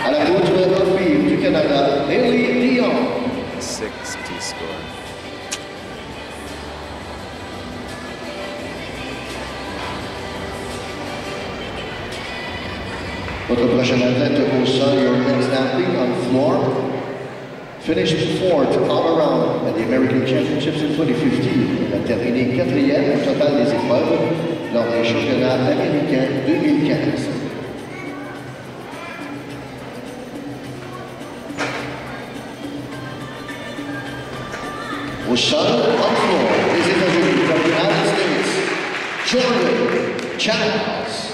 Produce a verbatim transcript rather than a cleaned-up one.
À la poutre de filles du Canada, Hailey Dion. sixty score. Votre prochaine athlète au sol, your next athlete on floor, finished fourth all around at the American Championships in twenty fifteen. Elle a terminé quatrième au total des épreuves lors des championnats américains deux mille quinze. Au sol, on floor, les États-Unis, from the United States, Jordan Childs.